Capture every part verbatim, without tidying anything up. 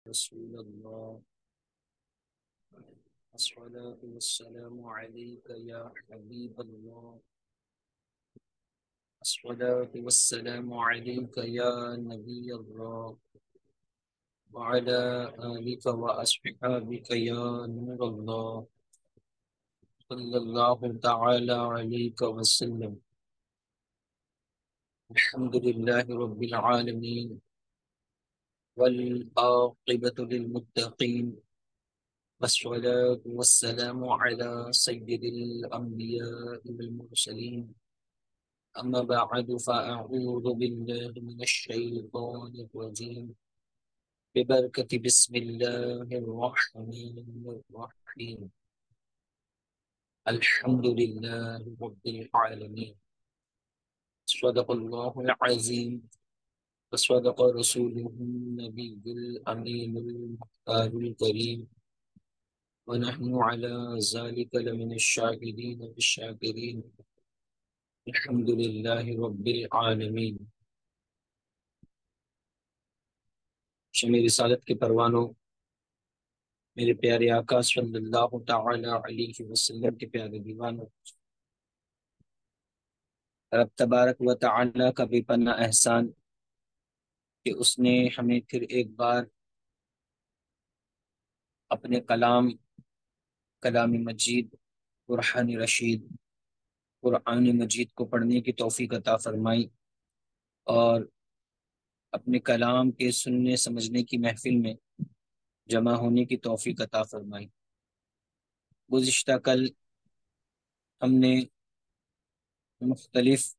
رسول الله. الصلاة والسلام عليك يا حبيب الله. الصلاة والسلام عليك يا نبي الله، وعلى آلك وأصحابك يا نور الله، صلى الله تعالى عليك وسلم. الحمد لله رب العالمين، والعاقبة للمتقين، والصلاة والسلام على سيد الأنبياء والمرسلين. أما بعد فأعوذ بالله من الشيطان الرجيم ببركة بسم الله الرحمن الرحيم. الحمد لله رب العالمين. صدق الله العظيم وصدق رسوله النبي الأمين المختار الكريم، ونحن على ذلك لمن الشاهدين والشاكرين. الحمد للہ رب العالمین۔ شمع رسالت کے پروانوں، میرے پیارے آقا صلی اللہ تعالی علیہ وسلم کے پیارے دیوانوں، رب تبارک و تعالی کا بے پناہ احسان کہ اس نے ہمیں پھر ایک بار اپنے کلام کلام مجید قرآن رشید قرآن مجید کو پڑھنے کی توفیق عطا فرمائی اور اپنے کلام کے سننے سمجھنے کی محفل میں جمع ہونے کی توفیق عطا فرمائی۔ گزشتہ کل ہم نے مختلف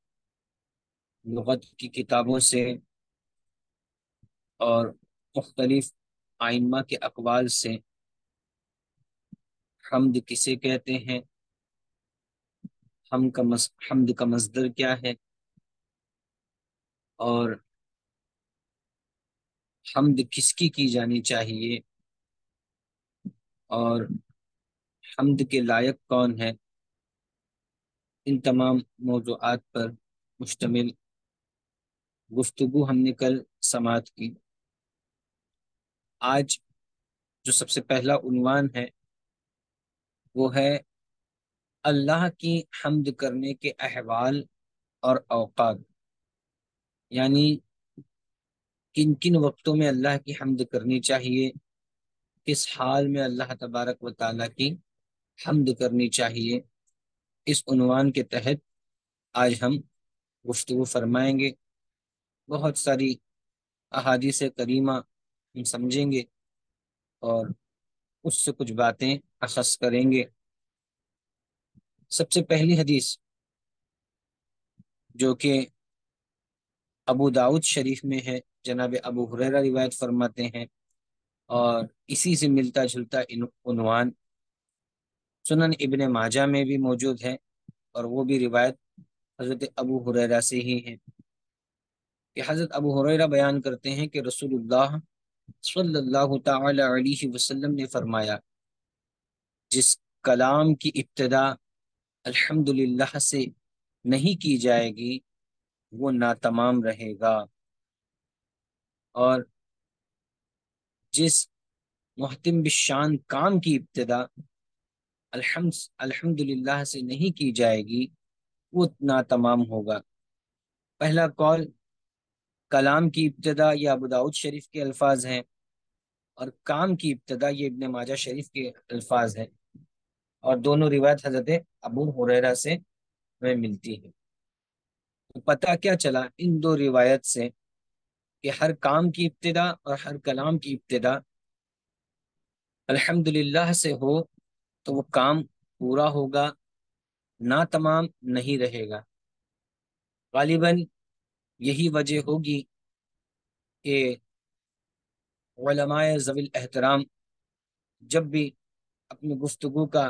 لغت کی کتابوں سے اور مختلف آئمہ کے اقوال سے حمد کسے کہتے ہیں، حمد کا مص- حمد کا مصدر کیا ہے، اور حمد کس کی کی جانی چاہیے، اور حمد کے لائق کون ہے، ان تمام موضوعات پر مشتمل گفتگو ہم نے کل سماعت کی۔ آج جو سب سے پہلا عنوان ہے وہ ہے اللہ کی حمد کرنے کے احوال اور اوقات، یعنی کن کن وقتوں میں اللہ کی حمد کرنی چاہیے، کس حال میں اللہ تبارک و تعالیٰ کی حمد کرنی چاہیے۔ اس عنوان کے تحت آج ہم گفتگو فرمائیں گے، بہت ساری احادیث کریمہ ہم سمجھیں گے اور اس سے کچھ باتیں اخذ کریں گے۔ سب سے پہلی حدیث جو کہ ابو داؤد شریف میں ہے، جناب ابو ہریرہ روایت فرماتے ہیں، اور اسی سے ملتا جلتا عنوان سنن ابن ماجہ میں بھی موجود ہے، اور وہ بھی روایت حضرت ابو ہریرہ سے ہی ہے کہ حضرت ابو ہریرہ بیان کرتے ہیں کہ رسول اللہ صلی اللہ تعالی علیہ وسلم نے فرمایا، جس کلام کی ابتدا الحمدللہ سے نہیں کی جائے گی وہ ناتمام رہے گا، اور جس محتم بالشان کام کی ابتدا الحمد الحمدللہ سے نہیں کی جائے گی وہ ناتمام ہوگا۔ پہلا قول کلام کی ابتدا یہ ابو داؤد شریف کے الفاظ ہیں، اور کام کی ابتدا یہ ابن ماجہ شریف کے الفاظ ہیں، اور دونوں روایت حضرت ابو ہریرہ سے ہمیں ملتی ہے۔ تو پتہ کیا چلا ان دو روایت سے کہ ہر کام کی ابتدا اور ہر کلام کی ابتدا الحمدللہ سے ہو تو وہ کام پورا ہوگا، نہ تمام نہیں رہے گا۔ غالباً یہی وجہ ہوگی کہ علماء ذوی الاحترام جب بھی اپنی گفتگو کا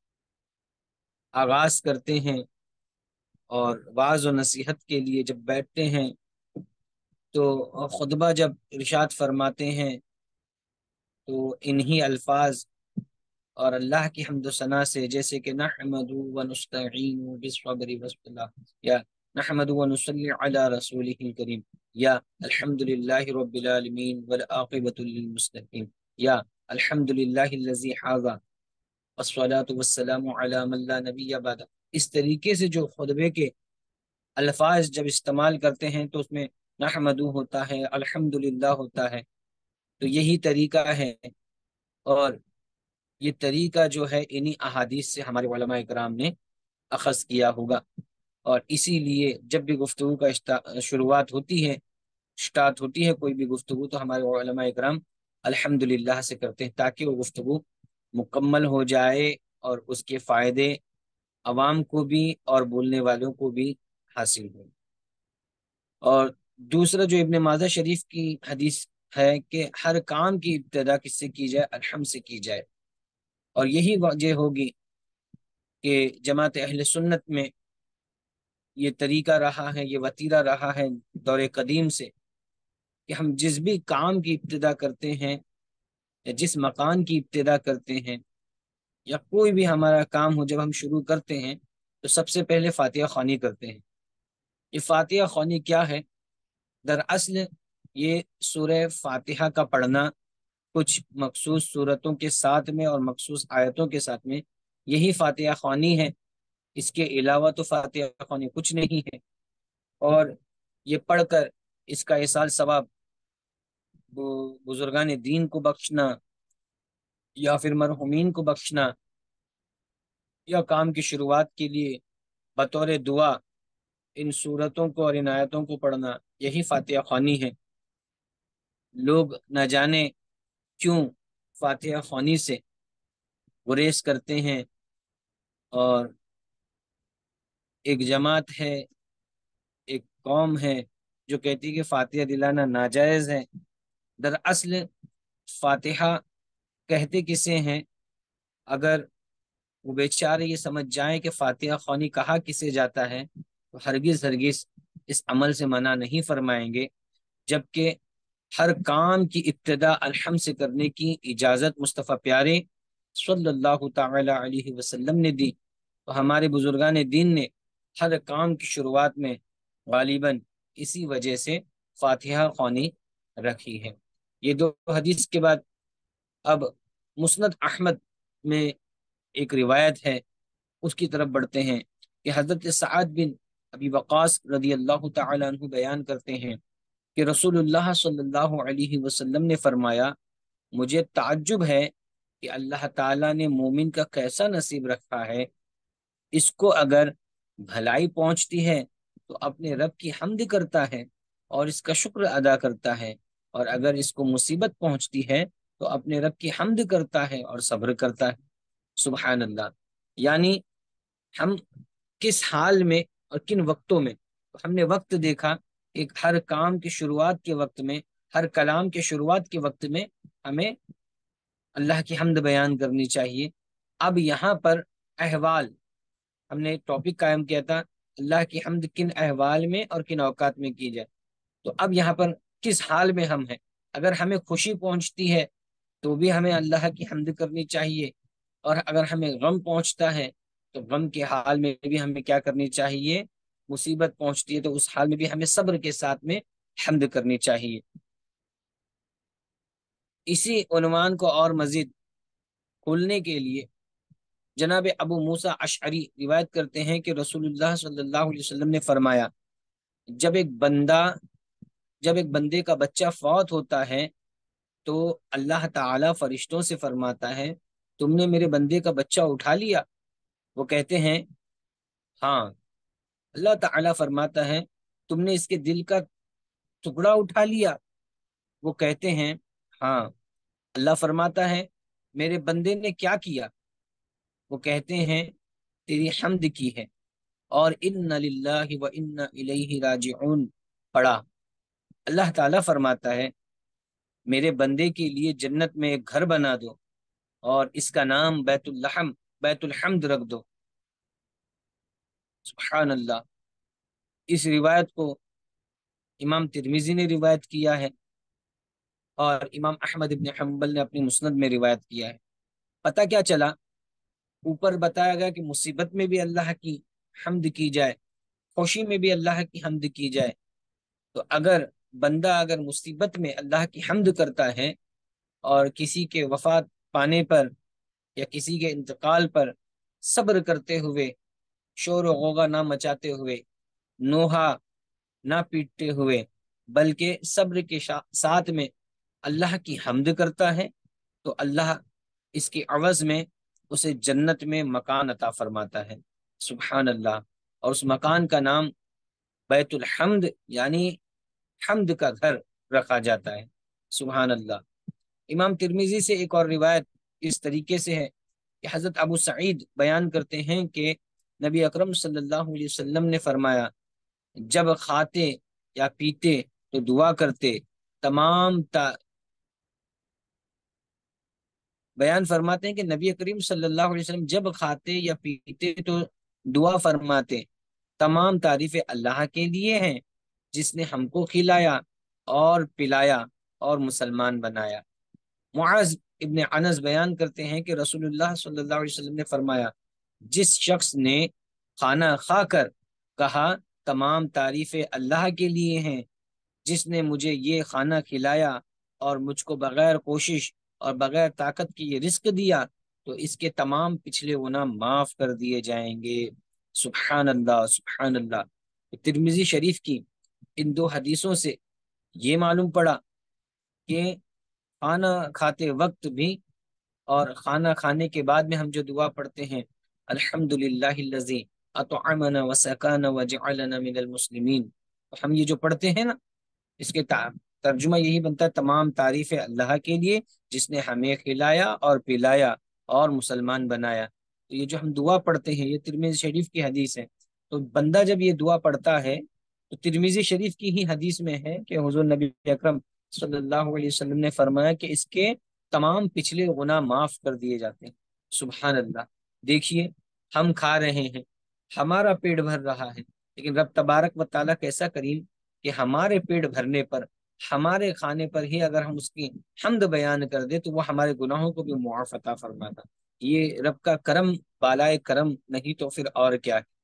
آغاز کرتے ہیں اور وعظ و نصیحت کے لیے جب بیٹھتے ہیں تو خطبہ جب ارشاد فرماتے ہیں تو انہی الفاظ اور اللہ کی حمد و ثنا سے، جیسے کہ نحمد و نستعین بالصبر والصلاۃ یا نحمد و نصلی علی رسولہ الکریم، یا الحمد للہ رب العالمین والعاقبۃ للمتقین، یا الحمد للہ الذی حاذا والصلاة والسلام علی من لا نبی بعد۔ اس طریقے سے جو خطبے کے الفاظ جب استعمال کرتے ہیں تو اس میں نحمدو ہوتا ہے، الحمد للہ ہوتا ہے، تو یہی طریقہ ہے۔ اور یہ طریقہ جو ہے انہی احادیث سے ہمارے علماء اکرام نے اخذ کیا ہوگا، اور اسی لیے جب بھی گفتگو کا اشتا- شروعات ہوتی ہے، اسٹارٹ ہوتی ہے کوئی بھی گفتگو، تو ہمارے علماء اکرام الحمد للہ سے کرتے ہیں تاکہ وہ گفتگو مکمل ہو جائے اور اس کے فائدے عوام کو بھی اور بولنے والوں کو بھی حاصل ہو۔ اور دوسرا جو ابن ماجہ شریف کی حدیث ہے کہ ہر کام کی ابتدا کس سے کی جائے؟ الحمد سے کی جائے، اور یہی وجہ ہوگی کہ جماعت اہل سنت میں یہ طریقہ رہا ہے، یہ وتیرہ رہا ہے دور قدیم سے، کہ ہم جس بھی کام کی ابتدا کرتے ہیں یا جس مکان کی ابتدا کرتے ہیں یا کوئی بھی ہمارا کام ہو، جب ہم شروع کرتے ہیں تو سب سے پہلے فاتحہ خوانی کرتے ہیں۔ یہ فاتحہ خوانی کیا ہے؟ دراصل یہ سورہ فاتحہ کا پڑھنا کچھ مخصوص صورتوں کے ساتھ میں اور مخصوص آیتوں کے ساتھ میں، یہی فاتحہ خوانی ہے، اس کے علاوہ تو فاتحہ خوانی کچھ نہیں ہے۔ اور یہ پڑھ کر اس کا ایصال ثواب بزرگان دین کو بخشنا یا پھر مرحومین کو بخشنا، یا کام کی شروعات کے لیے بطور دعا ان صورتوں کو اور ان آیتوں کو پڑھنا، یہی فاتحہ خوانی ہے۔ لوگ نہ جانے کیوں فاتحہ خوانی سے گریز کرتے ہیں، اور ایک جماعت ہے، ایک قوم ہے جو کہتی ہے کہ فاتحہ دلانا ناجائز ہے۔ دراصل فاتحہ کہتے کسے ہیں؟ اگر وہ بیچارے یہ سمجھ جائیں کہ فاتحہ خوانی کہا کسے جاتا ہے تو ہرگز ہرگز اس عمل سے منع نہیں فرمائیں گے، جبکہ ہر کام کی ابتدا الحمد سے کرنے کی اجازت مصطفیٰ پیارے صلی اللہ تعالی علیہ وسلم نے دی، تو ہمارے بزرگان دین نے ہر کام کی شروعات میں غالباً اسی وجہ سے فاتحہ خوانی رکھی ہے۔ یہ دو حدیث کے بعد اب مسند احمد میں ایک روایت ہے، اس کی طرف بڑھتے ہیں کہ حضرت سعد بن ابی وقاص رضی اللہ تعالی عنہ بیان کرتے ہیں کہ رسول اللہ صلی اللہ علیہ وسلم نے فرمایا، مجھے تعجب ہے کہ اللہ تعالیٰ نے مومن کا کیسا نصیب رکھا ہے، اس کو اگر بھلائی پہنچتی ہے تو اپنے رب کی حمد کرتا ہے اور اس کا شکر ادا کرتا ہے، اور اگر اس کو مصیبت پہنچتی ہے تو اپنے رب کی حمد کرتا ہے اور صبر کرتا ہے۔ سبحان اللہ! یعنی ہم کس حال میں اور کن وقتوں میں، ہم نے وقت دیکھا، ایک ہر کام کی شروعات کے وقت میں، ہر کلام کے شروعات کے وقت میں ہمیں اللہ کی حمد بیان کرنی چاہیے۔ اب یہاں پر احوال، ہم نے ٹاپک قائم کیا تھا اللہ کی حمد کن احوال میں اور کن اوقات میں کی جائے، تو اب یہاں پر کس حال میں ہم ہیں؟ اگر ہمیں خوشی پہنچتی ہے تو بھی ہمیں اللہ کی حمد کرنی چاہیے، اور اگر ہمیں غم پہنچتا ہے تو غم کے حال میں بھی ہمیں کیا کرنی چاہیے؟ مصیبت پہنچتی ہے تو اس حال میں بھی ہمیں صبر کے ساتھ میں حمد کرنی چاہیے۔ اسی عنوان کو اور مزید کھولنے کے لیے جناب ابو موسیٰ اشعری روایت کرتے ہیں کہ رسول اللہ صلی اللہ علیہ وسلم نے فرمایا، جب ایک بندہ جب ایک بندے کا بچہ فوت ہوتا ہے تو اللہ تعالی فرشتوں سے فرماتا ہے، تم نے میرے بندے کا بچہ اٹھا لیا؟ وہ کہتے ہیں ہاں۔ اللہ تعالی فرماتا ہے، تم نے اس کے دل کا ٹکڑا اٹھا لیا؟ وہ کہتے ہیں ہاں۔ اللہ فرماتا ہے، میرے بندے نے کیا کیا؟ وہ کہتے ہیں تیری حمد کی ہے، اور ان للہ و انا الیہ راجعون پڑھا۔ اللہ تعالیٰ فرماتا ہے، میرے بندے کے لیے جنت میں ایک گھر بنا دو اور اس کا نام بیت الحم بیت الحمد رکھ دو۔ سبحان اللہ! اس روایت کو امام ترمذی نے روایت کیا ہے، اور امام احمد ابن حنبل نے اپنی مسند میں روایت کیا ہے۔ پتہ کیا چلا؟ اوپر بتایا گیا کہ مصیبت میں بھی اللہ کی حمد کی جائے، خوشی میں بھی اللہ کی حمد کی جائے۔ تو اگر بندہ اگر مصیبت میں اللہ کی حمد کرتا ہے اور کسی کے وفات پانے پر یا کسی کے انتقال پر صبر کرتے ہوئے، شور و غوغا نہ مچاتے ہوئے، نوحہ نہ پیٹتے ہوئے، بلکہ صبر کے ساتھ میں اللہ کی حمد کرتا ہے، تو اللہ اس کی عوض میں اسے جنت میں مکان عطا فرماتا ہے۔ سبحان اللہ۔ اور اس مکان کا نام بیت الحمد یعنی حمد کا گھر رکھا جاتا ہے۔ سبحان اللہ۔ امام ترمذی سے ایک اور روایت اس طریقے سے ہے کہ حضرت ابو سعید بیان کرتے ہیں کہ نبی اکرم صلی اللہ علیہ وسلم نے فرمایا، جب کھاتے یا پیتے تو دعا کرتے، تمام تا بیان فرماتے ہیں کہ نبی کریم صلی اللہ علیہ وسلم جب کھاتے یا پیتے تو دعا فرماتے، تمام تعریفیں اللہ کے لیے ہیں جس نے ہم کو کھلایا اور پلایا اور مسلمان بنایا۔ معاذ ابن انس بیان کرتے ہیں کہ رسول اللہ صلی اللہ علیہ وسلم نے فرمایا، جس شخص نے کھانا کھا کر کہا تمام تعریفیں اللہ کے لیے ہیں جس نے مجھے یہ کھانا کھلایا اور مجھ کو بغیر کوشش اور بغیر طاقت کی یہ رزق دیا، تو اس کے تمام پچھلے گناہ معاف کر دیے جائیں گے۔ سبحان اللہ، سبحان اللہ۔ ترمذی شریف کی ان دو حدیثوں سے یہ معلوم پڑا کہ کھانا کھاتے وقت بھی اور کھانا کھانے کے بعد میں ہم جو دعا پڑھتے ہیں، الحمد للہ الذی اطعمنا وسقانا وجعلنا من المسلمین، ہم یہ جو پڑھتے ہیں نا، اس کے ترجمہ یہی بنتا ہے، تمام تعریف اللہ کے لیے جس نے ہمیں کھلایا اور پلایا اور مسلمان بنایا۔ تو یہ جو ہم دعا پڑھتے ہیں یہ ترمذی شریف کی حدیث ہے۔ تو بندہ جب یہ دعا پڑھتا ہے تو ترمذی شریف کی ہی حدیث میں ہے کہ حضور نبی اکرم صلی اللہ علیہ وسلم نے فرمایا کہ اس کے تمام پچھلے گناہ معاف کر دیے جاتے ہیں۔ سبحان اللہ۔ دیکھیے، ہم کھا رہے ہیں، ہمارا پیٹ بھر رہا ہے، لیکن رب تبارک و تعالیٰ کیسا کریم کہ ہمارے پیٹ بھرنے پر، ہمارے کھانے پر ہی اگر ہم اس کی حمد بیان کر دیں تو وہ ہمارے گناہوں کو بھی معاف عطا فرماتا۔ یہ رب کا کرم بالائے کرم نہیں تو پھر اور کیا ہے۔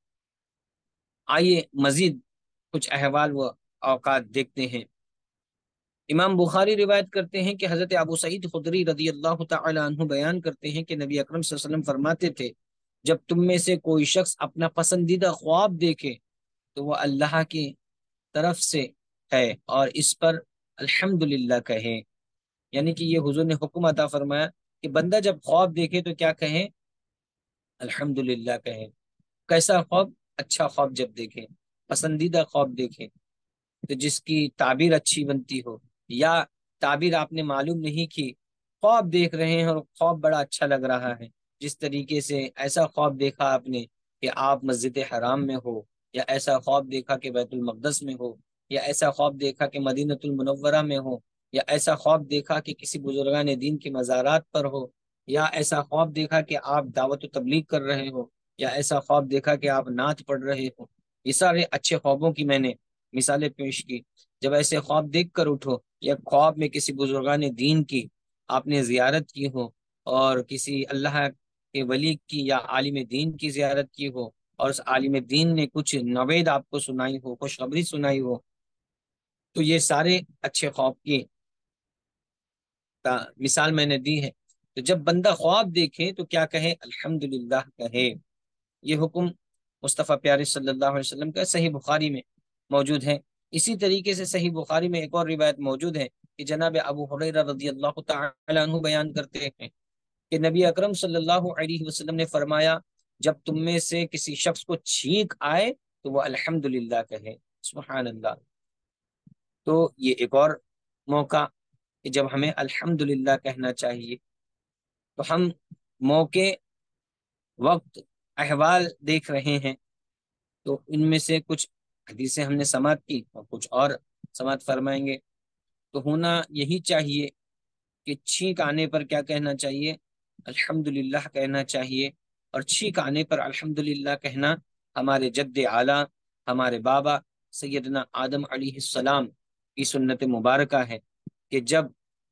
آئیے مزید کچھ احوال و اوقات دیکھتے ہیں۔ امام بخاری روایت کرتے ہیں کہ حضرت ابو سعید خدری رضی اللہ تعالی عنہ بیان کرتے ہیں کہ نبی اکرم صلی اللہ علیہ وسلم فرماتے تھے، جب تم میں سے کوئی شخص اپنا پسندیدہ خواب دیکھے تو وہ اللہ کی طرف سے ہے اور اس پر الحمدللہ کہے۔ یعنی کہ یہ حضور نے حکم عطا فرمایا کہ بندہ جب خواب دیکھے تو کیا کہیں؟ الحمدللہ کہے۔ کیسا خواب؟ اچھا خواب جب دیکھے، پسندیدہ خواب دیکھے، تو جس کی تعبیر اچھی بنتی ہو، یا تعبیر آپ نے معلوم نہیں کی، خواب دیکھ رہے ہیں اور خواب بڑا اچھا لگ رہا ہے، جس طریقے سے ایسا خواب دیکھا آپ نے کہ آپ مسجد حرام میں ہو، یا ایسا خواب دیکھا کہ بیت المقدس میں ہو، یا ایسا خواب دیکھا کہ مدینہ المنورہ میں ہو، یا ایسا خواب دیکھا کہ کسی بزرگان دین کے مزارات پر ہو، یا ایسا خواب دیکھا کہ آپ دعوت و تبلیغ کر رہے ہو، یا ایسا خواب دیکھا کہ آپ نعت پڑھ رہے ہو۔ یہ سارے اچھے خوابوں کی میں نے مثالیں پیش کی۔ جب ایسے خواب دیکھ کر اٹھو، یا خواب میں کسی بزرگان دین کی آپ نے زیارت کی ہو، اور کسی اللہ کے ولی کی یا عالم دین کی زیارت کی ہو، اور اس عالم دین نے کچھ نوید آپ کو سنائی ہو، خوشخبری سنائی ہو، تو یہ سارے اچھے خواب کی مثال میں نے دی ہے۔ تو جب بندہ خواب دیکھے تو کیا کہے؟ الحمدللہ کہے۔ یہ حکم مصطفیٰ پیارے صلی اللہ علیہ وسلم کا صحیح بخاری میں موجود ہے۔ اسی طریقے سے صحیح بخاری میں ایک اور روایت موجود ہے کہ جناب ابو ہریرہ رضی اللہ تعالی عنہ بیان کرتے ہیں کہ نبی اکرم صلی اللہ علیہ وسلم نے فرمایا، جب تم میں سے کسی شخص کو چھینک آئے تو وہ الحمدللہ کہے۔ سبحان اللہ۔ تو یہ ایک اور موقع کہ جب ہمیں الحمدللہ کہنا چاہیے۔ تو ہم موقع، وقت، احوال دیکھ رہے ہیں، تو ان میں سے کچھ حدیثیں ہم نے سماعت کی اور کچھ اور سماعت فرمائیں گے۔ تو ہونا یہی چاہیے کہ چھینک آنے پر کیا کہنا چاہیے؟ الحمدللہ کہنا چاہیے۔ اور چھینک آنے پر الحمدللہ کہنا ہمارے جد اعلیٰ، ہمارے بابا سیدنا آدم علیہ السلام کی سنت مبارکہ ہے کہ جب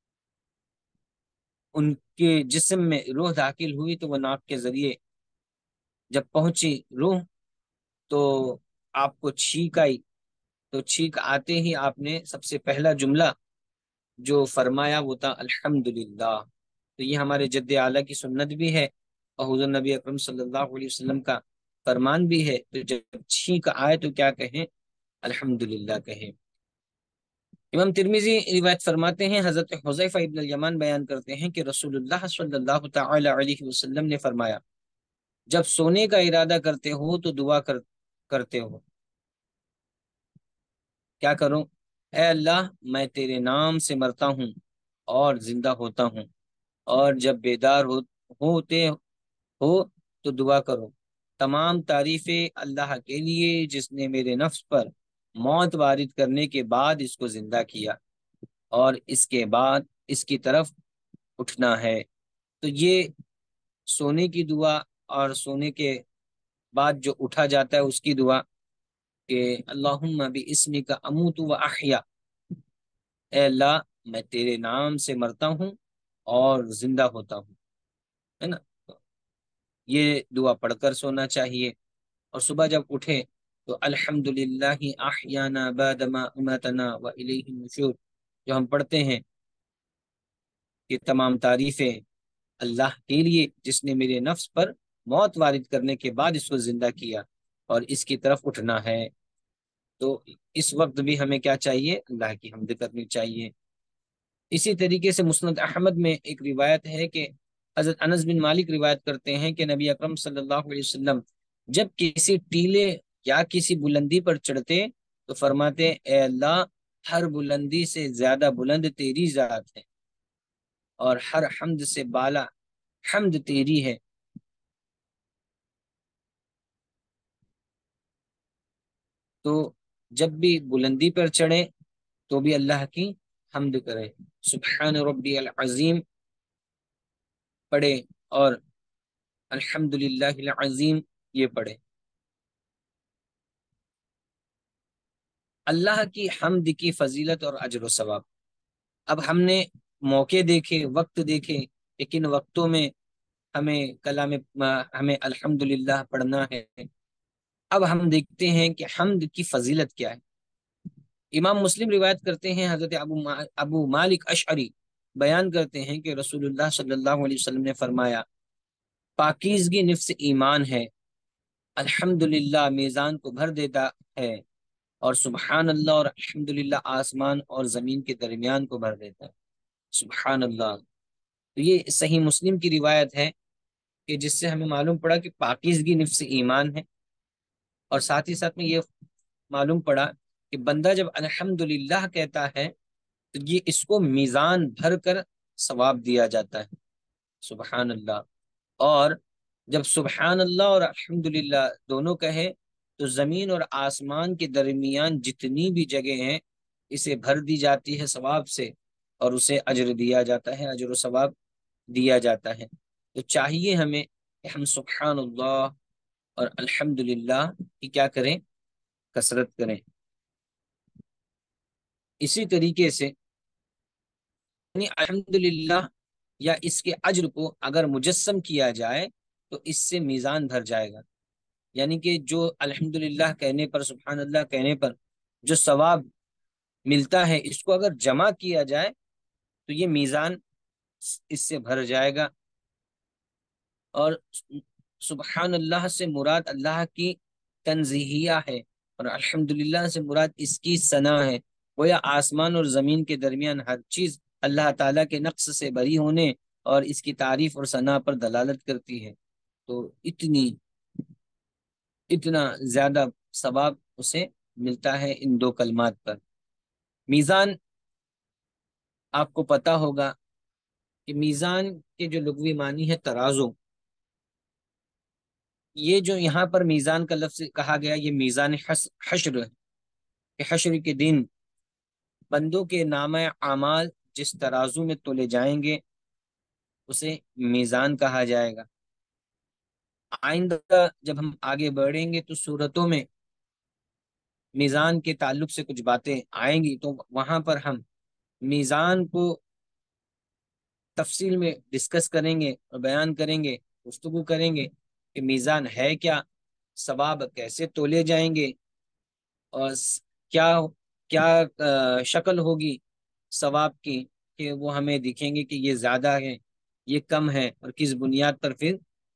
ان کے جسم میں روح داخل ہوئی تو وہ ناک کے ذریعے جب پہنچی روح تو آپ کو چھینک آئی تو چھینک آتے ہی آپ نے سب سے پہلا جملہ جو فرمایا وہ تھا الحمدللہ۔ تو یہ ہمارے جد اعلیٰ کی سنت بھی ہے اور حضور نبی اکرم صلی اللہ علیہ وسلم کا فرمان بھی ہے، تو جب چھینک آئے تو کیا کہیں؟ الحمدللہ کہیں۔ امام ترمذی روایت فرماتے ہیں، حضرت حذیفہ ابن الیمان بیان کرتے ہیں کہ رسول اللہ صلی اللہ تعالی علیہ وسلم نے فرمایا، جب سونے کا ارادہ کرتے ہو تو دعا کر کرتے ہو، کیا کروں؟ اے اللہ میں تیرے نام سے مرتا ہوں اور زندہ ہوتا ہوں، اور جب بیدار ہو ہوتے ہو تو دعا کرو، تمام تعریفیں اللہ کے لیے جس نے میرے نفس پر موت وارد کرنے کے بعد اس کو زندہ کیا اور اس کے بعد اس کی طرف اٹھنا ہے۔ تو یہ سونے کی دعا اور سونے کے بعد جو اٹھا جاتا ہے اس کی دعا کہ اللہم باسمک اموت و احیا، اے اللہ میں تیرے نام سے مرتا ہوں اور زندہ ہوتا ہوں، ہے نا؟ یہ دعا پڑھ کر سونا چاہیے، اور صبح جب اٹھے تو الحمدللہ احیانا بعد ما اماتنا و الیہ النشور جو ہم پڑھتے ہیں کہ تمام تعریفیں اللہ کے لیے جس نے میرے نفس پر موت وارد کرنے کے بعد اس کو زندہ کیا اور اس کی طرف اٹھنا ہے۔ تو اس وقت بھی ہمیں کیا چاہیے؟ اللہ کی حمد کرنی چاہیے۔ اسی طریقے سے مسند احمد میں ایک روایت ہے کہ حضرت انس بن مالک روایت کرتے ہیں کہ نبی اکرم صلی اللہ علیہ وسلم جب کسی ٹیلے یا کسی بلندی پر چڑھتے تو فرماتے، اے اللہ ہر بلندی سے زیادہ بلند تیری ذات ہے اور ہر حمد سے بالا حمد تیری ہے۔ تو جب بھی بلندی پر چڑھے تو بھی اللہ کی حمد کرے، سبحان ربی العظیم پڑھے اور الحمدللہ العظیم یہ پڑھے۔ اللہ کی حمد کی فضیلت اور اجر و ثواب۔ اب ہم نے موقع دیکھے، وقت دیکھے کہ کن وقتوں میں ہمیں کلام ہمیں الحمدللہ پڑھنا ہے۔ اب ہم دیکھتے ہیں کہ حمد کی فضیلت کیا ہے۔ امام مسلم روایت کرتے ہیں، حضرت ابو ابو مالک اشعری بیان کرتے ہیں کہ رسول اللہ صلی اللہ علیہ وسلم نے فرمایا، پاکیزگی نفس ایمان ہے، الحمدللہ میزان کو بھر دیتا ہے، اور سبحان اللہ اور الحمدللہ آسمان اور زمین کے درمیان کو بھر دیتا ہے، سبحان اللہ۔ تو یہ صحیح مسلم کی روایت ہے کہ جس سے ہمیں معلوم پڑا کہ پاکیزگی نفس ایمان ہے، اور ساتھ ہی ساتھ میں یہ معلوم پڑا کہ بندہ جب الحمدللہ کہتا ہے تو یہ اس کو میزان بھر کر ثواب دیا جاتا ہے، سبحان اللہ۔ اور جب سبحان اللہ اور الحمدللہ دونوں کہے تو زمین اور آسمان کے درمیان جتنی بھی جگہ ہیں اسے بھر دی جاتی ہے ثواب سے، اور اسے اجر دیا جاتا ہے، اجر و ثواب دیا جاتا ہے۔ تو چاہیے ہمیں کہ ہم سبحان اللہ اور الحمدللہ کی کیا کریں؟ کثرت کریں۔ اسی طریقے سے یعنی الحمدللہ یا اس کے اجر کو اگر مجسم کیا جائے تو اس سے میزان بھر جائے گا، یعنی کہ جو الحمدللہ کہنے پر، سبحان اللہ کہنے پر جو ثواب ملتا ہے اس کو اگر جمع کیا جائے تو یہ میزان اس سے بھر جائے گا۔ اور سبحان اللہ سے مراد اللہ کی تنزیہیہ ہے، اور الحمدللہ سے مراد اس کی ثنا ہے، گویا آسمان اور زمین کے درمیان ہر چیز اللہ تعالیٰ کے نقص سے بری ہونے اور اس کی تعریف اور ثنا پر دلالت کرتی ہے۔ تو اتنی اتنا زیادہ ثواب اسے ملتا ہے ان دو کلمات پر۔ میزان، آپ کو پتا ہوگا کہ میزان کے جو لغوی معنی ہے ترازو، یہ جو یہاں پر میزان کا لفظ کہا گیا یہ میزان حشر ہے کہ حشر کے دن بندوں کے نامہ اعمال جس ترازو میں تولے جائیں گے اسے میزان کہا جائے گا۔ آئندہ جب ہم آگے بڑھیں گے تو صورتوں میں میزان کے تعلق سے کچھ باتیں آئیں گی، تو وہاں پر ہم میزان کو تفصیل میں ڈسکس کریں گے اور بیان کریں گے، گفتگو کریں گے کہ میزان ہے کیا، ثواب کیسے تولے جائیں گے، اور س- کیا کیا آ، شکل ہوگی ثواب کی کہ وہ ہمیں دکھیں گے کہ یہ زیادہ ہے، یہ کم ہے، اور کس بنیاد پر پھر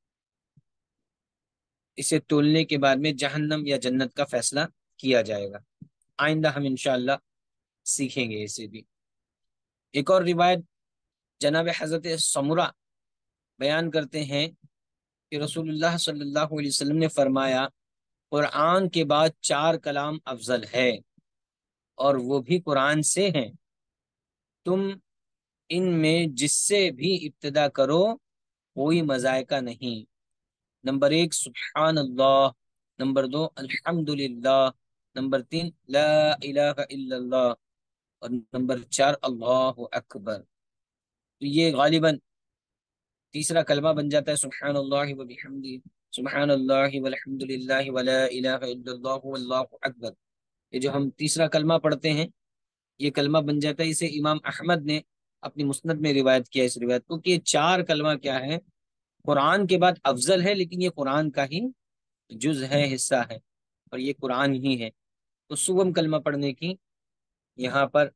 اسے تولنے کے بعد میں جہنم یا جنت کا فیصلہ کیا جائے گا۔ آئندہ ہم انشاءاللہ سیکھیں گے اسے بھی۔ ایک اور روایت جناب حضرت سمرہ بیان کرتے ہیں کہ رسول اللہ صلی اللہ علیہ وسلم نے فرمایا، قرآن کے بعد چار کلام افضل ہے، اور وہ بھی قرآن سے ہیں، تم ان میں جس سے بھی ابتدا کرو کوئی مذائقہ نہیں۔ نمبر ایک سبحان اللہ، نمبر دو الحمد للہ، نمبر تین لا الہ الا اللہ، اور نمبر چار اللہ اکبر۔ تو یہ غالباً تیسرا کلمہ بن جاتا ہے، سبحان اللہ و بحمدہ، سبحان اللہ والحمد للہ ولا الہ الا اللہ واللہ اکبر۔ یہ جو ہم تیسرا کلمہ پڑھتے ہیں، یہ کلمہ بن جاتا ہے۔ اسے امام احمد نے اپنی مسند میں روایت کیا اس روایت کو، کہ یہ چار کلمہ کیا ہے، قرآن کے بعد افضل ہے، لیکن یہ قرآن کا ہی جز ہے، حصہ ہے، اور یہ قرآن ہی ہے۔ تو سوم کلمہ پڑھنے کی یہاں پر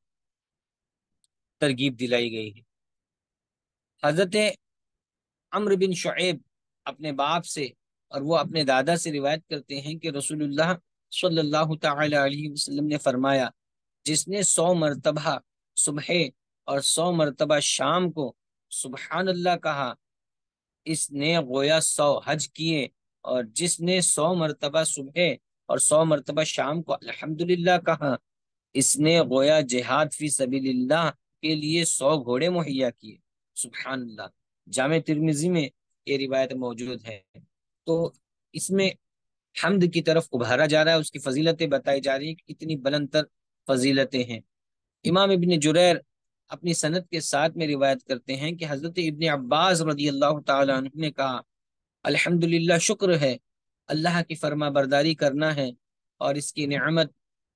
ترغیب دلائی گئی ہے۔ حضرت عمرو بن شعیب اپنے باپ سے اور وہ اپنے دادا سے روایت کرتے ہیں کہ رسول اللہ صلی اللہ تعالی علیہ وسلم نے فرمایا، جس نے سو مرتبہ صبح اور سو مرتبہ شام کو سبحان اللہ کہا، اس نے گویا سو حج کیے، اور جس نے سو مرتبہ صبح اور سو مرتبہ شام کو الحمدللہ کہا، اس نے گویا جہاد فی سبیل اللہ کے لیے سو گھوڑے مہیا کیے۔ سبحان اللہ۔ جامع ترمذی میں یہ روایت موجود ہے۔ تو اس میں حمد کی طرف ابھارا جا رہا ہے، اس کی فضیلتیں بتائی جا رہی ہیں کہ اتنی بلند تر فضیلتیں ہیں۔ امام ابن جریر اپنی سند کے ساتھ میں روایت کرتے ہیں کہ حضرت ابن عباس رضی اللہ تعالی عنہ نے کہا، الحمدللہ شکر ہے، اللہ کی فرما برداری کرنا ہے، اور اس کی نعمت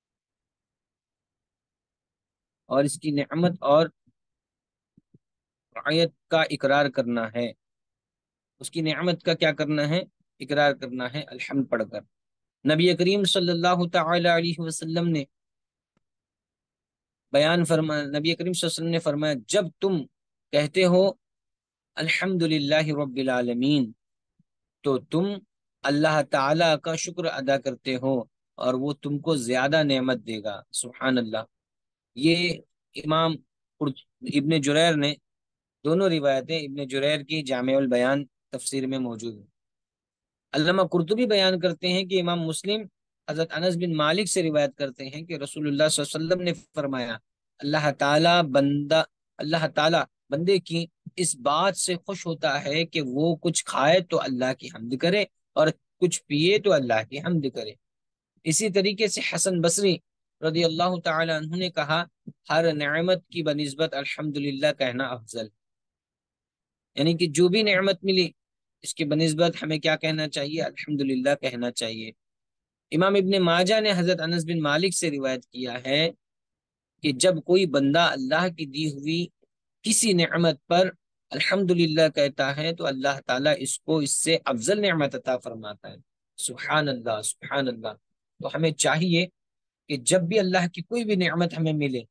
اور اس کی نعمت اور رعایت کا اقرار کرنا ہے۔ اس کی نعمت کا کیا کرنا ہے؟ اقرار کرنا ہے الحمد پڑھ کر۔ نبی کریم صلی اللہ تعالی علیہ وسلم نے بیان فرما نبی کریم صلی اللہ علیہ وسلم نے فرمایا، جب تم کہتے ہو الحمد للہ رب العالمین، تو تم اللہ تعالی کا شکر ادا کرتے ہو، اور وہ تم کو زیادہ نعمت دے گا۔ سبحان اللہ۔ یہ امام ابن جریر نے دونوں روایتیں ابن جریر کی جامع البیان تفسیر میں موجود ہیں۔ علامہ قرطبی بیان کرتے ہیں کہ امام مسلم حضرت انس بن مالک سے روایت کرتے ہیں کہ رسول اللہ صلی اللہ علیہ وسلم نے فرمایا، اللہ تعالیٰ بندہ اللہ تعالیٰ بندے کی اس بات سے خوش ہوتا ہے کہ وہ کچھ کھائے تو اللہ کی حمد کرے، اور کچھ پیے تو اللہ کی حمد کرے۔ اسی طریقے سے حسن بصری رضی اللہ تعالی عنہ نے کہا، ہر نعمت کی بنسبت الحمدللہ کہنا افضل، یعنی کہ جو بھی نعمت ملی اس کی بنسبت ہمیں کیا کہنا چاہیے؟ الحمدللہ کہنا چاہیے۔ امام ابن ماجہ نے حضرت انس بن مالک سے روایت کیا ہے کہ جب کوئی بندہ اللہ کی دی ہوئی کسی نعمت پر الحمدللہ کہتا ہے تو اللہ تعالیٰ اس کو اس سے افضل نعمت عطا فرماتا ہے۔ سبحان اللہ، سبحان اللہ۔ تو ہمیں چاہیے کہ جب بھی اللہ کی کوئی بھی نعمت ہمیں ملے،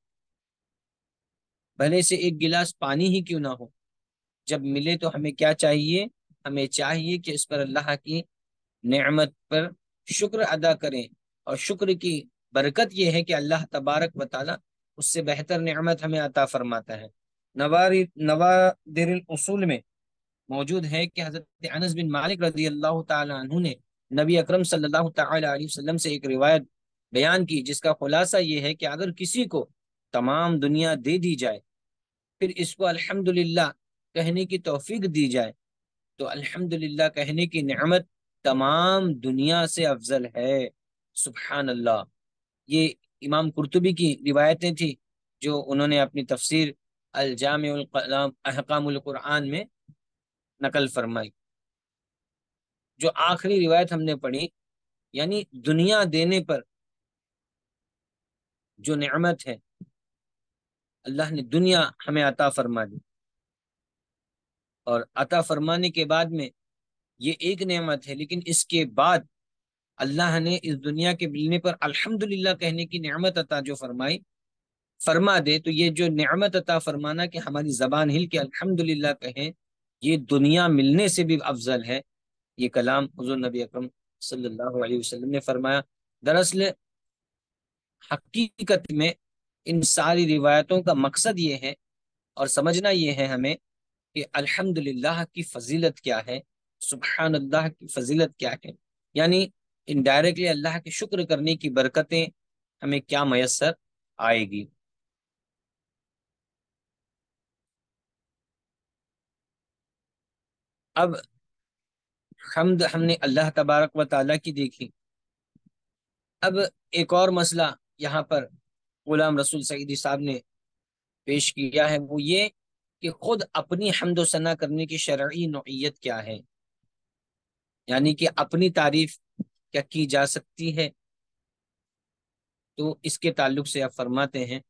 بھلے سے ایک گلاس پانی ہی کیوں نہ ہو، جب ملے تو ہمیں کیا چاہیے؟ ہمیں چاہیے کہ اس پر اللہ کی نعمت پر شکر ادا کریں، اور شکر کی برکت یہ ہے کہ اللہ تبارک و تعالی اس سے بہتر نعمت ہمیں عطا فرماتا ہے۔ نواری نوادر الاصول میں موجود ہے کہ حضرت انس بن مالک رضی اللہ تعالی عنہ نے نبی اکرم صلی اللہ تعالی علیہ وسلم سے ایک روایت بیان کی، جس کا خلاصہ یہ ہے کہ اگر کسی کو تمام دنیا دے دی جائے، پھر اس کو الحمدللہ کہنے کی توفیق دی جائے، تو الحمدللہ کہنے کی نعمت تمام دنیا سے افضل ہے۔ سبحان اللہ۔ یہ امام قرطبی کی روایتیں تھیں جو انہوں نے اپنی تفسیر الجامع القلام احکام القرآن میں نقل فرمائی۔ جو آخری روایت ہم نے پڑھی، یعنی دنیا دینے پر جو نعمت ہے، اللہ نے دنیا ہمیں عطا فرما دی، اور عطا فرمانے کے بعد میں یہ ایک نعمت ہے، لیکن اس کے بعد اللہ نے اس دنیا کے ملنے پر الحمدللہ کہنے کی نعمت عطا جو فرمائی، فرما دے، تو یہ جو نعمت عطا فرمانا کہ ہماری زبان ہل کے الحمدللہ کہیں، یہ دنیا ملنے سے بھی افضل ہے۔ یہ کلام حضور نبی اکرم صلی اللہ علیہ وسلم نے فرمایا۔ دراصل حقیقت میں ان ساری روایتوں کا مقصد یہ ہے اور سمجھنا یہ ہے ہمیں کہ الحمدللہ کی فضیلت کیا ہے، سبحان اللہ کی فضیلت کیا ہے، یعنی انڈائریکٹلی اللہ کے شکر کرنے کی برکتیں ہمیں کیا میسر آئے گی۔ اب حمد ہم نے اللہ تبارک و تعالیٰ کی دیکھی، اب ایک اور مسئلہ یہاں پر غلام رسول سعیدی صاحب نے پیش کیا ہے، وہ یہ کہ خود اپنی حمد و ثنا کرنے کی شرعی نوعیت کیا ہے، یعنی کہ اپنی تعریف کیا کی جا سکتی ہے؟ تو اس کے تعلق سے آپ فرماتے ہیں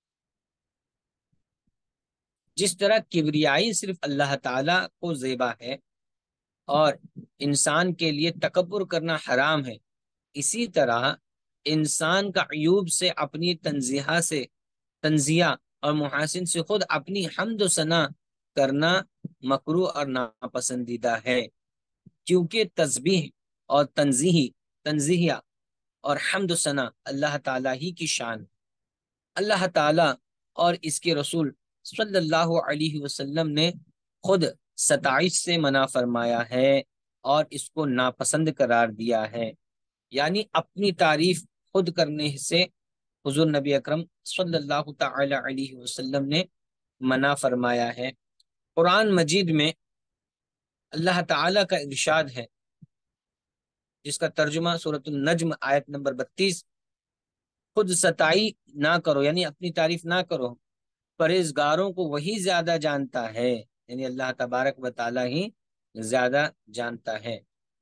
جس طرح کبریائی صرف اللہ تعالیٰ کو زیبا ہے اور انسان کے لیے تکبر کرنا حرام ہے، اسی طرح انسان کا عیوب سے اپنی تنزیہ سے تنزیہ اور محاسن سے خود اپنی حمد و ثنا کرنا مکروہ اور ناپسندیدہ ہے، کیونکہ تسبیح اور تنزیہی تنزیہ اور حمد و ثنا اللہ تعالیٰ ہی کی شان۔ اللہ تعالیٰ اور اس کے رسول صلی اللہ علیہ وسلم نے خود ستائش سے منع فرمایا ہے اور اس کو ناپسند قرار دیا ہے، یعنی اپنی تعریف خود کرنے سے حضور نبی اکرم صلی اللہ تعالی علیہ وسلم نے منع فرمایا ہے۔ قرآن مجید میں اللہ تعالیٰ کا ارشاد ہے جس کا ترجمہ سورۃ النجم آیت نمبر بتیس، خود ستائی نہ کرو یعنی اپنی تعریف نہ کرو، پرہیزگاروں کو وہی زیادہ جانتا ہے، یعنی اللہ تبارک و تعالیٰ ہی زیادہ جانتا ہے۔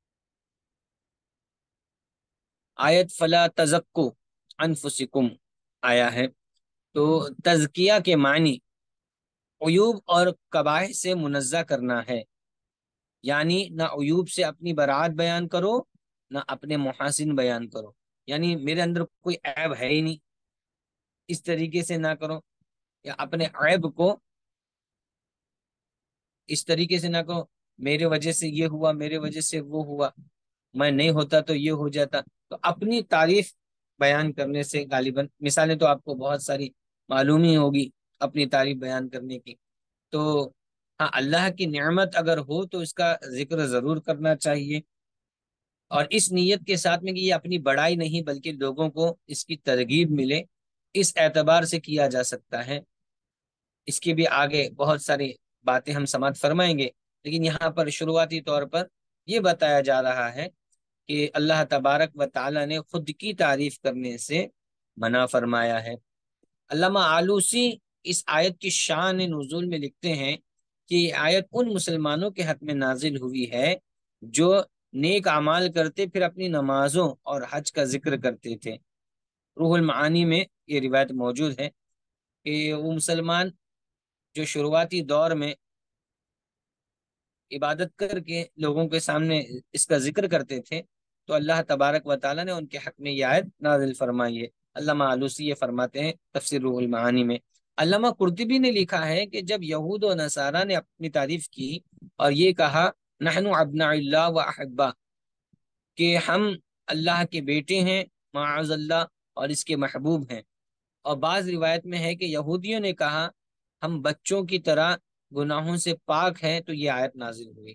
آیت فلا تزکو انفسکم آیا ہے، تو تزکیہ کے معنی عیوب اور قبائح سے منزہ کرنا ہے، یعنی نہ عیوب سے اپنی برات بیان کرو نہ اپنے محاسن بیان کرو، یعنی میرے اندر کوئی عیب ہے ہی نہیں، اس طریقے سے نہ کرو، یا اپنے عیب کو اس طریقے سے نہ کہو میرے وجہ سے یہ ہوا، میرے وجہ سے وہ ہوا، میں نہیں ہوتا تو یہ ہو جاتا۔ تو اپنی تعریف بیان کرنے سے غالباً مثالیں تو آپ کو بہت ساری معلوم ہی ہوگی اپنی تعریف بیان کرنے کی، تو ہاں اللہ کی نعمت اگر ہو تو اس کا ذکر ضرور کرنا چاہیے، اور اس نیت کے ساتھ میں کہ یہ اپنی بڑائی نہیں بلکہ لوگوں کو اس کی ترغیب ملے، اس اعتبار سے کیا جا سکتا ہے۔ اس کی بھی آگے بہت ساری باتیں ہم سماعت فرمائیں گے، لیکن یہاں پر شروعاتی طور پر یہ بتایا جا رہا ہے کہ اللہ تبارک و تعالی نے خود کی تعریف کرنے سے منع فرمایا ہے۔ علامہ آلوسی اس آیت کی شان نزول میں لکھتے ہیں کہ یہ آیت ان مسلمانوں کے حق میں نازل ہوئی ہے جو نیک اعمال کرتے پھر اپنی نمازوں اور حج کا ذکر کرتے تھے۔ روح المعانی میں یہ روایت موجود ہے کہ وہ مسلمان جو شروعاتی دور میں عبادت کر کے لوگوں کے سامنے اس کا ذکر کرتے تھے، تو اللہ تبارک و تعالیٰ نے ان کے حق میں یہ آیت نازل فرمائی ہے۔ علامہ آلوسی یہ فرماتے ہیں تفسیر روح المعانی میں۔ علامہ قرطبی نے لکھا ہے کہ جب یہود و نصارہ نے اپنی تعریف کی اور یہ کہا نحن ابناء اللہ و احبا، کہ ہم اللہ کے بیٹے ہیں معاذ اللہ اور اس کے محبوب ہیں، اور بعض روایت میں ہے کہ یہودیوں نے کہا ہم بچوں کی طرح گناہوں سے پاک ہیں، تو یہ آیت نازل ہوئی۔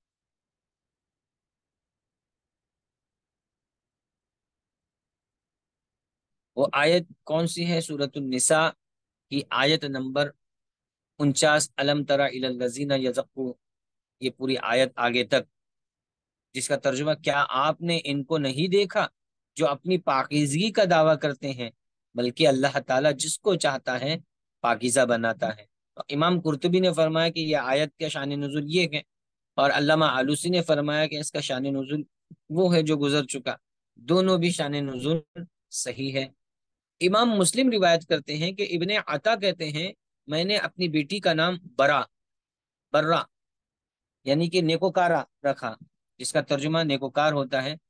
وہ آیت کون سی ہے؟ سورۃ النساء کی آیت نمبر انچاس، الم تری الی الذین یزقون، یہ پوری آیت آگے تک، جس کا ترجمہ کیا آپ نے ان کو نہیں دیکھا جو اپنی پاکیزگی کا دعویٰ کرتے ہیں، بلکہ اللہ تعالیٰ جس کو چاہتا ہے پاکیزہ بناتا ہے۔ امام قرطبی نے فرمایا کہ یہ آیت کا شان نزول یہ ہے، اور علامہ آلوسی نے فرمایا کہ اس کا شان نزول وہ ہے جو گزر چکا، دونوں بھی شان نزول صحیح ہے۔ امام مسلم روایت کرتے ہیں کہ ابن عطا کہتے ہیں میں نے اپنی بیٹی کا نام برا برا یعنی کہ نیکوکارا رکھا، جس کا ترجمہ نیکوکار ہوتا ہے،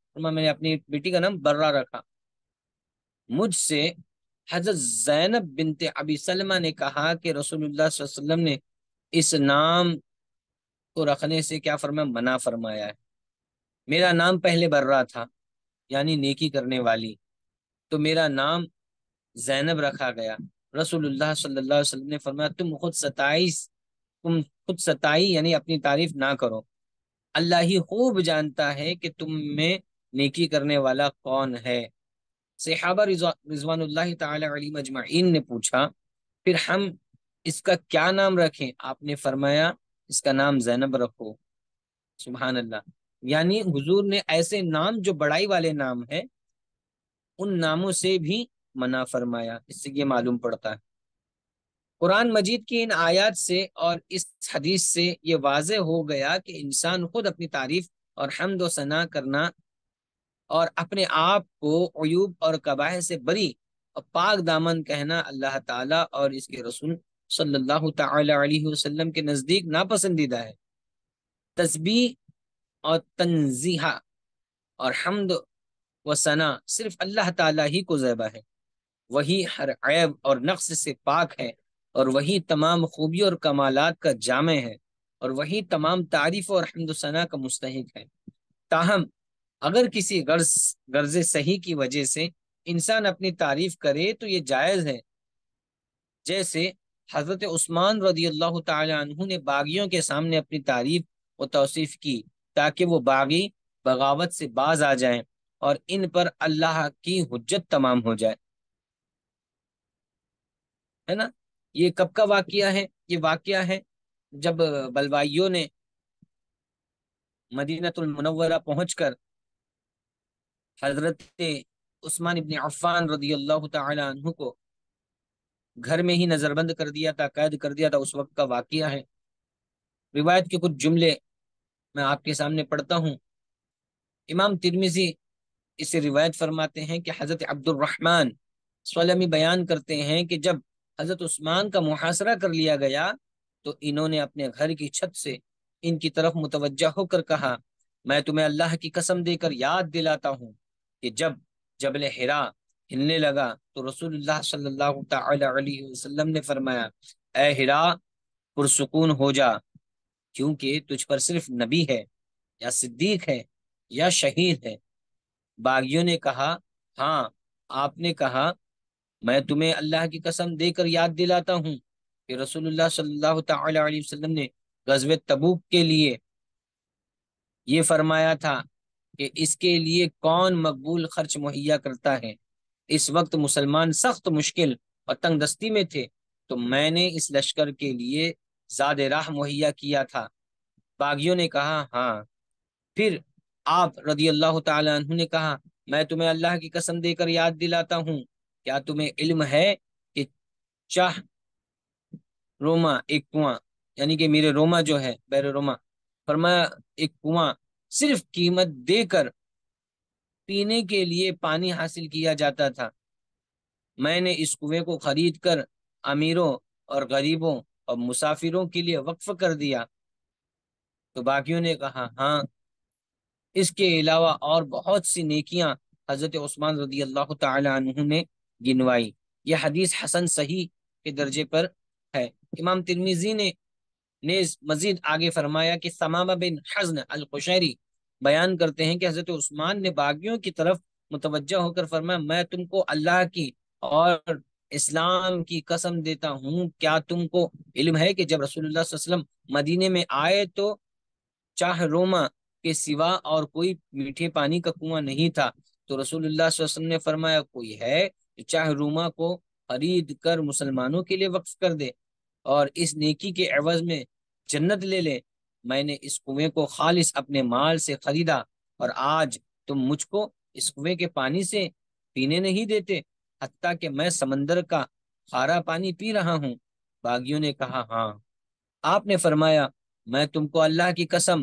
فرمایا میں نے اپنی بیٹی کا نام برہ رکھا۔ مجھ سے حضرت زینب بنت ابی سلمہ نے کہا کہ رسول اللہ صلی اللہ علیہ وسلم نے اس نام کو رکھنے سے کیا فرمایا، منع فرمایا ہے۔ میرا نام پہلے برہ تھا، یعنی نیکی کرنے والی، تو میرا نام زینب رکھا گیا۔ رسول اللہ صلی اللہ علیہ وسلم نے فرمایا تم خود ستائیس تم خود ستائی یعنی اپنی تعریف نہ کرو، اللہ ہی خوب جانتا ہے کہ تم میں نیکی کرنے والا کون ہے۔ صحابہ رضوا- رضوان اللہ تعالی علیہ مجمعین نے پوچھا پھر ہم اس کا کیا نام رکھیں؟ آپ نے فرمایا اس کا نام زینب رکھو۔ سبحان اللہ، یعنی حضور نے ایسے نام جو بڑائی والے نام ہیں ان ناموں سے بھی منع فرمایا۔ اس سے یہ معلوم پڑتا ہے قرآن مجید کی ان آیات سے اور اس حدیث سے یہ واضح ہو گیا کہ انسان خود اپنی تعریف اور حمد و ثنا کرنا اور اپنے آپ کو عیوب اور قبائح سے بری اور پاک دامن کہنا اللہ تعالیٰ اور اس کے رسول صلی اللہ تعالی علیہ وسلم کے نزدیک ناپسندیدہ ہے۔ تسبیح اور تنزیہ اور حمد و ثنا صرف اللہ تعالیٰ ہی کو زیبا ہے، وہی ہر عیب اور نقص سے پاک ہے، اور وہی تمام خوبی اور کمالات کا جامع ہے، اور وہی تمام تعریف اور حمد و ثنا کا مستحق ہے۔ تاہم اگر کسی غرض غرض صحیح کی وجہ سے انسان اپنی تعریف کرے تو یہ جائز ہے، جیسے حضرت عثمان رضی اللہ تعالی عنہ نے باغیوں کے سامنے اپنی تعریف و توصیف کی تاکہ وہ باغی بغاوت سے باز آ جائیں اور ان پر اللہ کی حجت تمام ہو جائے، ہے نا۔ یہ کب کا واقعہ ہے؟ یہ واقعہ ہے جب بلوائیوں نے مدینہ المنورہ پہنچ کر حضرت عثمان ابن عفان رضی اللہ تعالی عنہ کو گھر میں ہی نظر بند کر دیا تھا، قید کر دیا تھا، اس وقت کا واقعہ ہے۔ روایت کے کچھ جملے میں آپ کے سامنے پڑھتا ہوں۔ امام ترمذی اسے روایت فرماتے ہیں کہ حضرت عبد الرحمن سلمی بیان کرتے ہیں کہ جب حضرت عثمان کا محاصرہ کر لیا گیا تو انہوں نے اپنے گھر کی چھت سے ان کی طرف متوجہ ہو کر کہا میں تمہیں اللہ کی قسم دے کر یاد دلاتا ہوں کہ جب جبل حرا ہلنے لگا تو رسول اللہ صلی اللہ تعالی علیہ وسلم نے فرمایا اے حرا پرسکون ہو جا، کیونکہ تجھ پر صرف نبی ہے یا صدیق ہے یا شہید ہے۔ باغیوں نے کہا ہاں، آپ نے کہا میں تمہیں اللہ کی قسم دے کر یاد دلاتا ہوں کہ رسول اللہ صلی اللہ تعالی علیہ وسلم نے غزوہ تبوک کے لیے یہ فرمایا تھا کہ اس کے لیے کون مقبول خرچ مہیا کرتا ہے۔ اس وقت مسلمان سخت مشکل اور تنگ دستی میں تھے تو میں نے اس لشکر کے لیے زاد راہ مہیا کیا تھا۔ باغیوں نے کہا ہاں۔ پھر آپ رضی اللہ تعالی عنہ نے کہا میں تمہیں اللہ کی قسم دے کر یاد دلاتا ہوں، کیا تمہیں علم ہے کہ چاہ روما ایک کنواں، یعنی کہ میرے روما جو ہے بیر روما، فرمایا ایک کنواں صرف قیمت دے کر پینے کے لیے پانی حاصل کیا جاتا تھا، میں نے اس کنویں کو خرید کر امیروں اور غریبوں اور مسافروں کے لیے وقف کر دیا۔ تو باقیوں نے کہا ہاں۔ اس کے علاوہ اور بہت سی نیکیاں حضرت عثمان رضی اللہ تعالی عنہ نے گنوائی۔ یہ حدیث حسن صحیح کے درجے پر ہے۔ امام ترمذی نے نیز مزید آگے فرمایا کہ ثمامہ بن حزن القشیری بیان کرتے ہیں کہ حضرت عثمان نے باغیوں کی طرف متوجہ ہو کر فرمایا میں تم کو اللہ کی اور اسلام کی قسم دیتا ہوں، کیا تم کو علم ہے کہ جب رسول اللہ صلی اللہ علیہ وسلم مدینے میں آئے تو چاہ روما کے سوا اور کوئی میٹھے پانی کا کنواں نہیں تھا، تو رسول اللہ صلی اللہ علیہ وسلم نے فرمایا کوئی ہے کہ چاہ روما کو خرید کر مسلمانوں کے لیے وقف کر دے اور اس نیکی کے عوض میں جنت لے لے؟ میں نے اس کنویں کو خالص اپنے مال سے خریدا اور آج تم مجھ کو اس کنویں کے پانی سے پینے نہیں دیتے، حتیٰ کہ میں سمندر کا کھارا پانی پی رہا ہوں۔ باغیوں نے کہا ہاں۔ آپ نے فرمایا میں تم کو اللہ کی قسم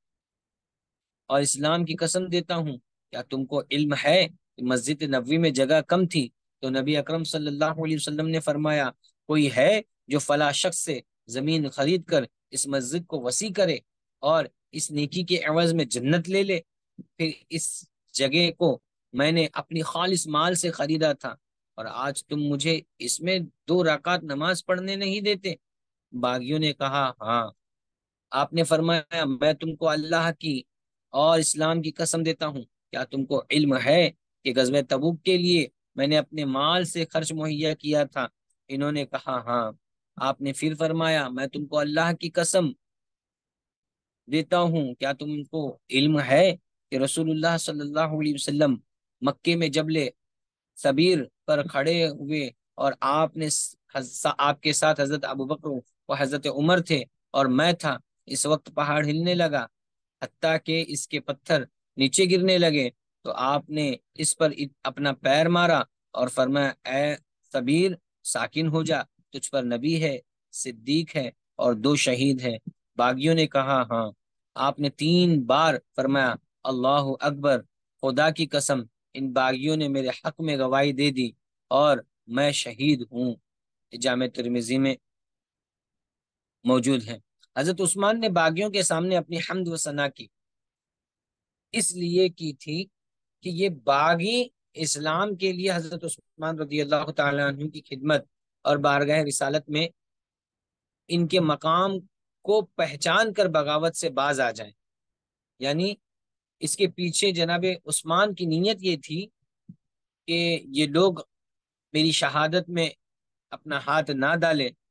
اور اسلام کی قسم دیتا ہوں، کیا تم کو علم ہے کہ مسجد نبوی میں جگہ کم تھی تو نبی اکرم صلی اللہ علیہ وسلم نے فرمایا کوئی ہے جو فلاں شخص سے زمین خرید کر اس مسجد کو وسیع کرے اور اس نیکی کے عوض میں جنت لے لے؟ پھر اس جگہ کو میں نے اپنی خالص مال سے خریدا تھا، اور آج تم مجھے اس میں دو رکعت نماز پڑھنے نہیں دیتے۔ باغیوں نے کہا ہاں۔ آپ نے فرمایا میں تم کو اللہ کی اور اسلام کی قسم دیتا ہوں، کیا تم کو علم ہے کہ غزوہ تبوک کے لیے میں نے اپنے مال سے خرچ مہیا کیا تھا؟ انہوں نے کہا ہاں۔ آپ نے پھر فرمایا میں تم کو اللہ کی قسم دیتا ہوں، کیا تم کو علم ہے کہ رسول اللہ صلی اللہ علیہ وسلم مکے میں جبل صبیر پر کھڑے ہوئے اور آپ نے س- آپ کے ساتھ حضرت ابوبکر و حضرت عمر تھے اور میں تھا، اس وقت پہاڑ ہلنے لگا حتیٰ کہ اس کے پتھر نیچے گرنے لگے، تو آپ نے اس پر اپنا پیر مارا اور فرمایا اے صبیر، ساکن ہو جا، تجھ پر نبی ہے، صدیق ہے اور دو شہید ہے۔ باغیوں نے کہا ہاں۔ آپ نے تین بار فرمایا اللہ اکبر، خدا کی قسم ان باغیوں نے میرے حق میں گواہی دے دی اور میں شہید ہوں۔ جامع ترمذی میں موجود ہے۔ حضرت عثمان نے باغیوں کے سامنے اپنی حمد و ثنا کی، اس لیے کی تھی کہ یہ باغی اسلام کے لیے حضرت عثمان رضی اللہ تعالیٰ عنہ کی خدمت اور بارگاہ رسالت میں ان کے مقام کو پہچان کر بغاوت سے باز آ جائیں۔ یعنی اس کے پیچھے جناب عثمان کی نیت یہ تھی کہ یہ لوگ میری شہادت میں اپنا ہاتھ نہ ڈالے،